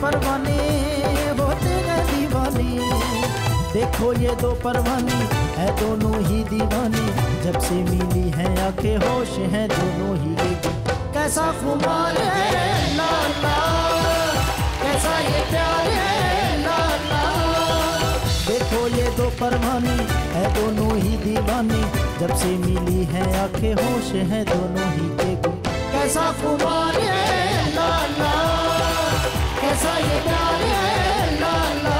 परवाने होते हैं दीवाने। देखो ये दो परवाने है दोनों ही दीवाने, जब से मिली हैं आंखें होश हैं दोनों ही एक। कैसा खुमार है ला ला, कैसा ये प्यार है ला ला। देखो ये दो परवाने है दोनों ही दीवाने, जब से मिली हैं आंखें होश हैं दोनों ही एक। कैसा खुमार है ला ला, कैसा ये प्यार है ला ला।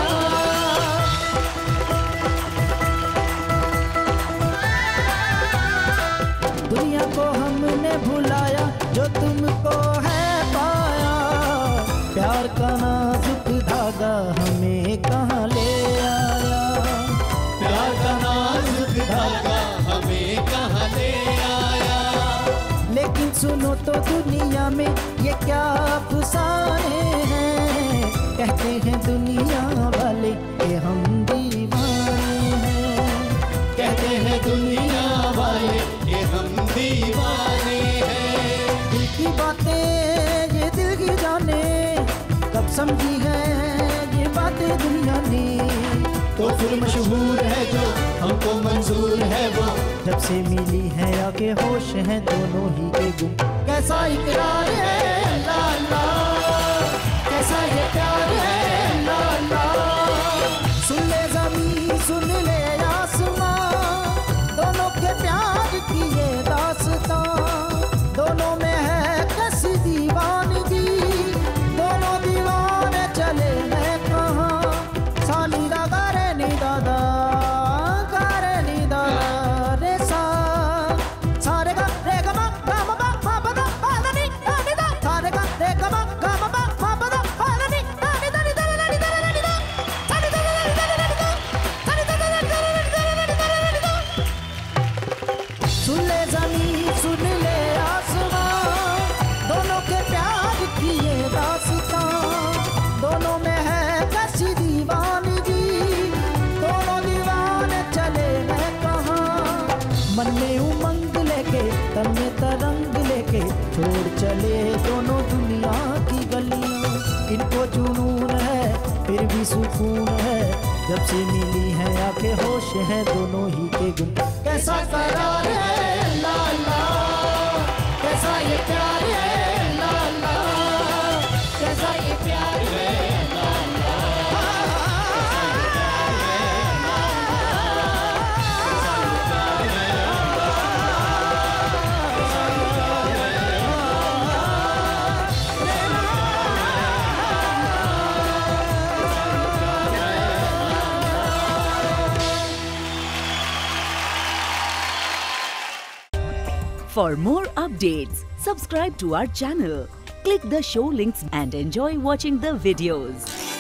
दुनिया को हमने भुलाया जो तुमको है पाया, प्यार का नाजुक धागा हमें कहाँ ले आया। प्यार का नाजुक धागा हमें कहाँ ले आया। लेकिन सुनो तो दुनिया में ये क्या अफसाने हैं, कहते हैं दुनिया वाले कि हम दीवाने हैं। कहते हैं दुनिया वाले कि हम दीवाने हैं। दिल की बातें ये दिल की जाने, कब समझी है ये बातें दुनिया ने। तो फिर मशहूर है जो हमको मंजूर है वो, जब से मिली है आगे होश हैं दोनों ही के गुम। कैसा इकरार है ला ला, कैसा ये प्यार है ला ला। सुन ले ज़मीं सुन ले आसमां, दोनों के प्यार की ये दास्तां। दोनों में है कैसी दीवानगी, दोनों दीवाने चले हैं कहाँ। सानी दादा रे नी दादा गारे नी दादा रे सा, सारे गा रे गा मा मा मा मा दा मा दा नी दा नी दा। सारे गा रे गा मा मा मा दा मा दा नी दा नी दा नी दा नी दा नी दा। सानी दा नी दा नी दा, सानी दा नी दा नी दा। सुन ले ज़मीं सुन ले आसमां, दोनों के प्यार की ये दास्तां। दोनों में है कैसी दीवानगी, दोनों दीवाने चले हैं कहाँ। मन में उमंग लेके तन में तरंग लेके, छोड़ चले दोनों दुनिया की गलियां। इनको जुनून है फिर भी सुकून है, जब से मिली है आंखें होश हैं दोनों ही के गुम। कैसा करार है ला ला, कैसा ये प्यार है ला ला, कैसा ये प्यार है ला ला। For more updates, subscribe to our channel, click the show links and enjoy watching the videos.